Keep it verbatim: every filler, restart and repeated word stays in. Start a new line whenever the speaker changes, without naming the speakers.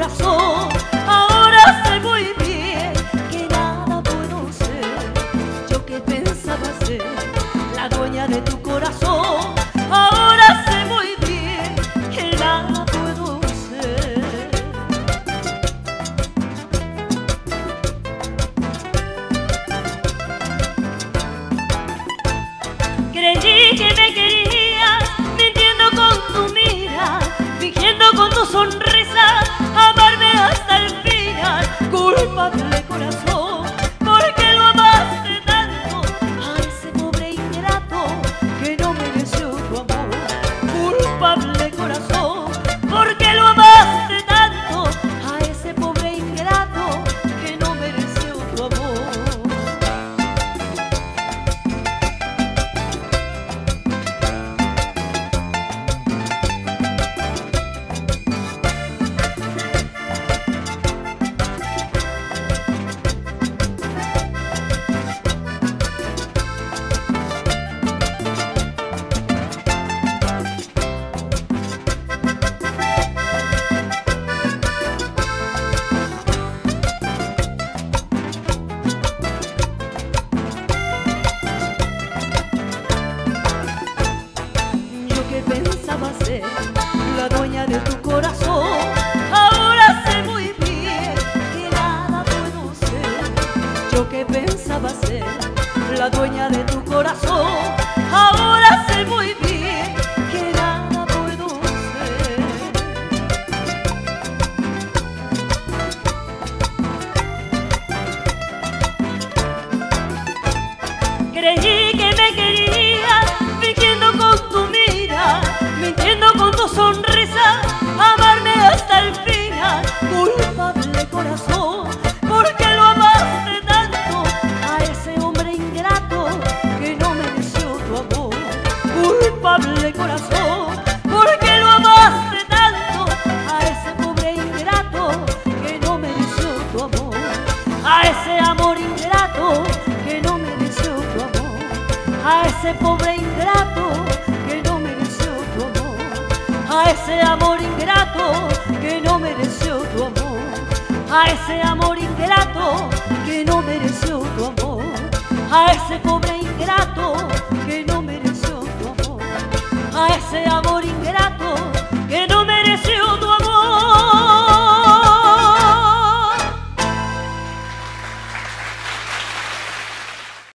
corazón. Ahora sé muy bien que nada puedo ser. Yo que pensaba ser la dueña de tu corazón. Ahora sé muy bien que nada puedo ser. Creí que me querías, mintiendo con tu mira, fingiendo con tu sonrisa, amarme hasta el final. Culpable corazón, porque lo amaste tanto a ese pobre ingrato que no mereció tu amor. Culpable corazón, porque lo amaste tanto a ese pobre ingrato que no mereció tu amor. Pensaba ser la dueña de tu corazón. Ahora sé muy bien que nada puedo ser. Yo que pensaba ser la dueña de tu corazón. Ahora sé muy bien que nada puedo ser. Creí que me querías, fingiendo con tu mira, mintiendo con tu sonrisa, amarme hasta el final. Culpable corazón, porque lo amaste tanto a ese hombre ingrato que no mereció tu amor. Culpable corazón, porque lo amaste tanto a ese pobre ingrato que no mereció tu amor. A ese amor ingrato que no mereció tu amor. A ese pobre ingrato que no mereció tu amor. A ese amor ingrato que no mereció tu amor. A ese amor ingrato que no mereció tu amor. A ese pobre ingrato que no mereció tu amor. A ese amor